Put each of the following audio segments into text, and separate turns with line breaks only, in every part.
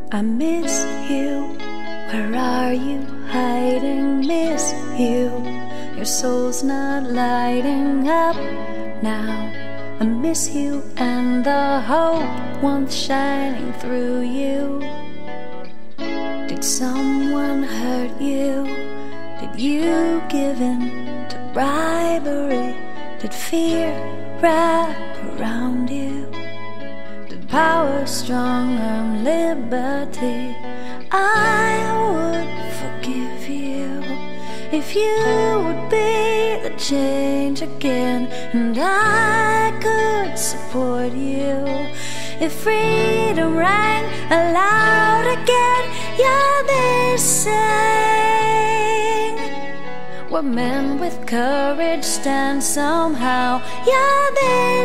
I miss you. Where are you hiding? Miss you. Your soul's not lighting up now. I miss you and the hope once shining through you. Did someone hurt you? Did you give in to bribery? Did fear wrap around you? Did power strong arm liberty? I would forgive you if you would be the change again, and I could support you. If freedom rang aloud again, yeah, they sang. Where men with courage stand somehow, yeah, they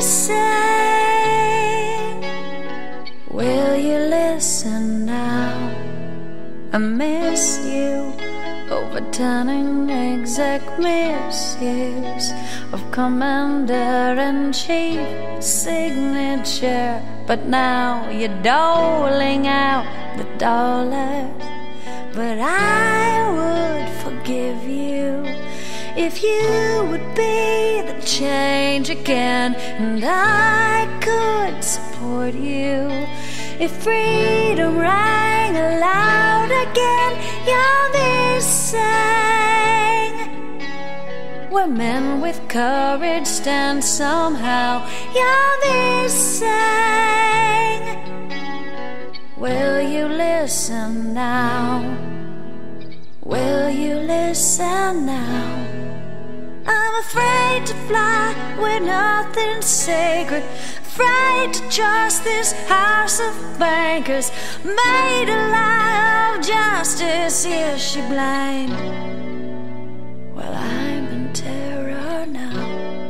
sang. Will you listen now? I miss you. Overturning exec misuse of commander-in-chief signature. But now you're doling out the dollars. But I would forgive you if you would be the change again, and I could support you. If freedom rang aloud again, yeah, they sang. Where men with courage stand somehow, yeah, they sang. Will you listen now? Will you listen now? I'm afraid to fly where nothing's sacred, afraid to trust this house of bankers, made a lie of justice. Is she blind? Well, I'm in terror now.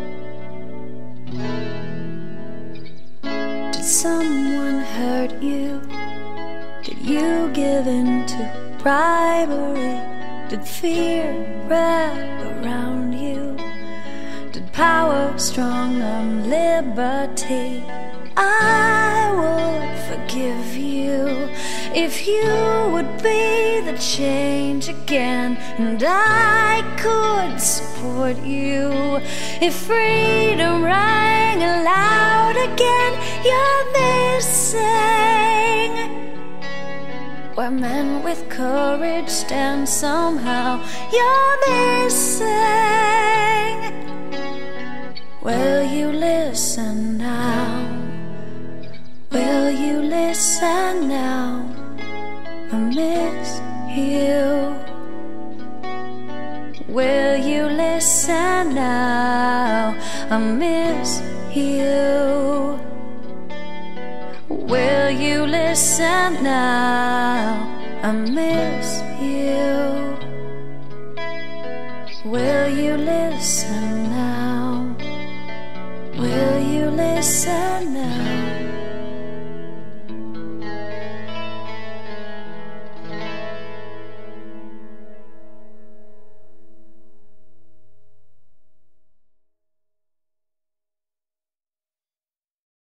Did someone hurt you? Did you give in to bribery? Did fear wrap around you? Did power strong on liberty? I would forgive you if you would be the change again, and I could support you. If freedom rang aloud again, yeah, they sang. Where men with courage stand somehow, yeah, they sang. Will you listen now? Will you listen now? I miss you. Will you listen now? I miss you. Will you listen now? I miss you. Will you listen now? Will you listen now?